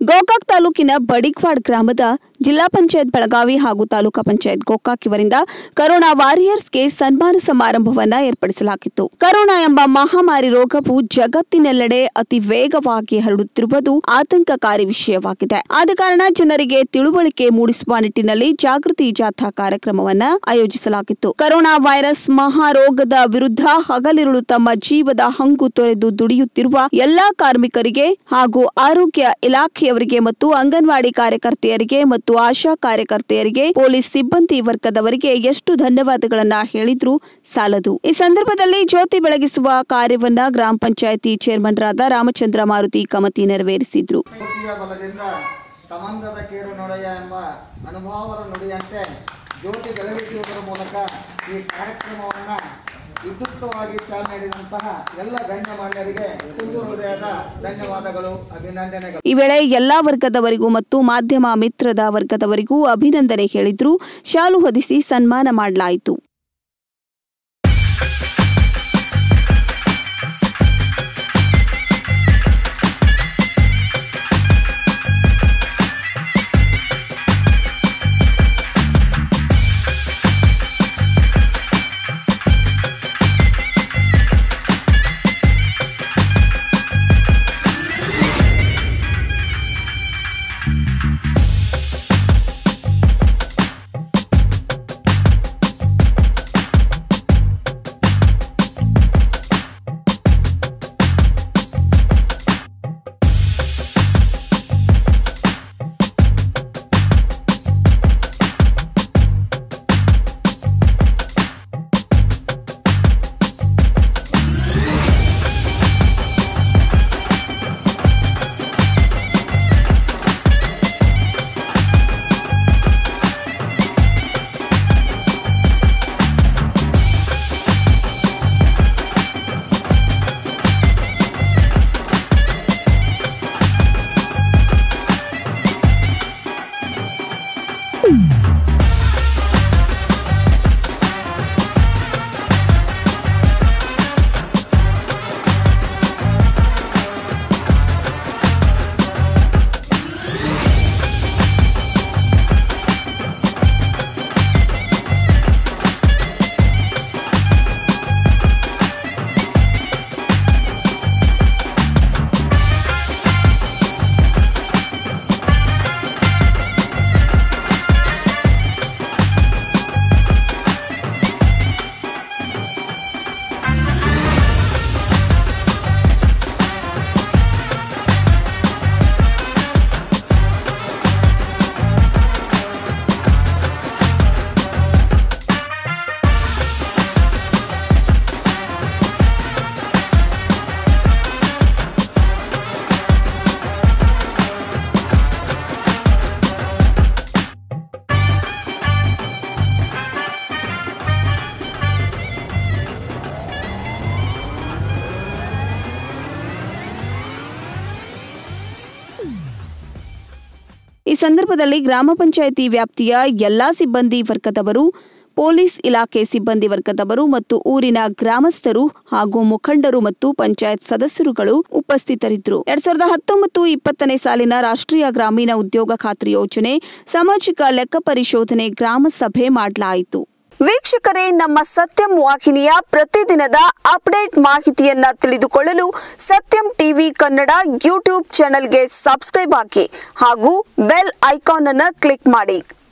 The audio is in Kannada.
ಗೋಕಾಕ್ ತಾಲೂಕಿನ ಬಡಿಕ್ವಾಡ್ ಗ್ರಾಮದ ಜಿಲ್ಲಾ ಪಂಚಾಯತ್ ಬೆಳಗಾವಿ ಹಾಗೂ ತಾಲೂಕಾ ಪಂಚಾಯತ್ ಗೋಕಾಕ್ ಇವರಿಂದ ಕರೋನಾ ವಾರಿಯರ್ಸ್ಗೆ ಸನ್ಮಾನ ಸಮಾರಂಭವನ್ನು ಏರ್ಪಡಿಸಲಾಗಿತ್ತು. ಕರೋನಾ ಎಂಬ ಮಹಾಮಾರಿ ರೋಗವು ಜಗತ್ತಿನೆಲ್ಲೆಡೆ ಅತಿ ವೇಗವಾಗಿ ಹರಡುತ್ತಿರುವುದು ಆತಂಕಕಾರಿ ವಿಷಯವಾಗಿದೆ. ಆದ ಕಾರಣ ಜನರಿಗೆ ತಿಳುವಳಿಕೆ ಮೂಡಿಸುವ ನಿಟ್ಟಿನಲ್ಲಿ ಜಾಗೃತಿ ಜಾಥಾ ಕಾರ್ಯಕ್ರಮವನ್ನು ಆಯೋಜಿಸಲಾಗಿತ್ತು. ಕರೋನಾ ವೈರಸ್ ಮಹಾರೋಗದ ವಿರುದ್ಧ ಹಗಲಿರುಳು ತಮ್ಮ ಜೀವದ ಹಂಗು ತೊರೆದು ದುಡಿಯುತ್ತಿರುವ ಎಲ್ಲಾ ಕಾರ್ಮಿಕರಿಗೆ ಹಾಗೂ ಆರೋಗ್ಯ ಇಲಾಖೆಯವರಿಗೆ ಮತ್ತು ಅಂಗನವಾಡಿ ಕಾರ್ಯಕರ್ತೆಯರಿಗೆ ಮತ್ತು ಆಶಾ ಕಾರ್ಯಕರ್ತೆಯರಿಗೆ ಪೊಲೀಸ್ ಸಿಬ್ಬಂದಿ ವರ್ಗದವರಿಗೆ ಎಷ್ಟು ಧನ್ಯವಾದಗಳನ್ನ ಹೇಳಿದ್ರು ಸಾಲದು. ಈ ಸಂದರ್ಭದಲ್ಲಿ ಜ್ಯೋತಿ ಬೆಳಗಿಸುವ ಕಾರ್ಯವನ್ನ ಗ್ರಾಮ ಪಂಚಾಯಿತಿ ಚೇರ್ಮನ್ ರಾದ ರಾಮಚಂದ್ರ ಮಾರುತಿ ಕಮತಿ ನೆರವೇರಿಸಿದ್ರು. ಜ್ಯೋತಿ ಬೆಳಗಿಸುವುದರ ಮೂಲಕ ಈ ಕಾರ್ಯಕ್ರಮವನ್ನು ವಿದ್ಯುಕ್ತವಾಗಿ ಚಾಲನೆ ನೀಡಿದಂತಹ ಎಲ್ಲ ಗಣ್ಯಮಾನ್ಯರಿಗೆ ತುಂಬು ಹೃದಯದ ಧನ್ಯವಾದಗಳು, ಅಭಿನಂದನೆಗಳು. ಈ ವೇಳೆ ಎಲ್ಲಾ ವರ್ಗದವರಿಗೂ ಮತ್ತು ಮಾಧ್ಯಮ ಮಿತ್ರದ ವರ್ಗದವರಿಗೂ ಅಭಿನಂದನೆ ಹೇಳಿದ್ರು. ಶಾಲು ಹೊದಿಸಿ ಸನ್ಮಾನ ಮಾಡಲಾಯಿತು. ಈ ಸಂದರ್ಭದಲ್ಲಿ ಗ್ರಾಮ ಪಂಚಾಯಿತಿ ವ್ಯಾಪ್ತಿಯ ಎಲ್ಲಾ ಸಿಬ್ಬಂದಿ ವರ್ಗದವರು, ಪೊಲೀಸ್ ಇಲಾಖೆ ಸಿಬ್ಬಂದಿ ವರ್ಗದವರು ಮತ್ತು ಊರಿನ ಗ್ರಾಮಸ್ಥರು ಹಾಗೂ ಮುಖಂಡರು ಮತ್ತು ಪಂಚಾಯತ್ ಸದಸ್ಯರುಗಳು ಉಪಸ್ಥಿತರಿದ್ದರು. 2019-20 ಸಾಲಿನ ರಾಷ್ಟ್ರೀಯ ಗ್ರಾಮೀಣ ಉದ್ಯೋಗ ಖಾತ್ರಿ ಯೋಜನೆ ಸಾಮಾಜಿಕ ಲೆಕ್ಕ ಪರಿಶೋಧನೆ ಗ್ರಾಮ ಸಭೆ ಮಾಡಲಾಯಿತು. ವೀಕ್ಷಕರೇ, ನಮ್ಮ ಸತ್ಯಂ ವಾಹಿನಿಯ ಪ್ರತಿದಿನದ ಅಪ್ಡೇಟ್ ಮಾಹಿತಿಯನ್ನ ತಿಳಿದುಕೊಳ್ಳಲು ಸತ್ಯಂ ಟಿವಿ ಕನ್ನಡ ಯೂಟ್ಯೂಬ್ ಚಾನೆಲ್ಗೆ ಸಬ್ಸ್ಕ್ರೈಬ್ ಆಗಿ ಹಾಗೂ ಬೆಲ್ ಐಕಾನ್ ಅನ್ನು ಕ್ಲಿಕ್ ಮಾಡಿ.